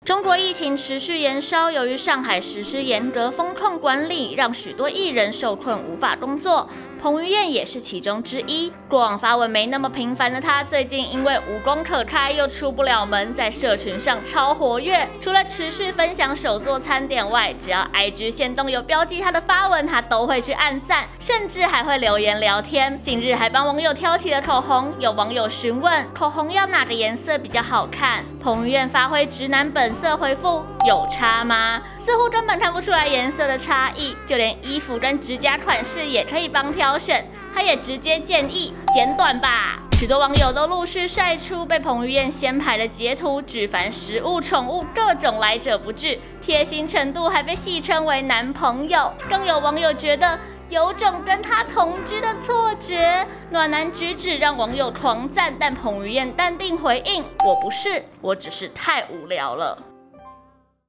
中国疫情持续延烧，由于上海实施严格风控管理，让许多艺人受困无法工作。彭于晏也是其中之一。过往发文没那么频繁的他，最近因为无工可开又出不了门，在社群上超活跃。除了持续分享手作餐点外，只要 IG 限动有标记他的发文，他都会去按赞，甚至还会留言聊天。近日还帮网友挑起了口红，有网友询问口红要哪个颜色比较好看，彭于晏发挥直男本色回复：有差吗？似乎根本看不出来颜色的差异，就连衣服跟指甲款式也可以帮挑选。他也直接建议剪短吧。许多网友都陆续晒出被彭于晏掀牌的截图，举凡食物、宠物，各种来者不拒，贴心程度还被戏称为男朋友。更有网友觉得有种跟他同居的错觉，暖男举止让网友狂赞，但彭于晏淡定回应：我不是，我只是太无聊了。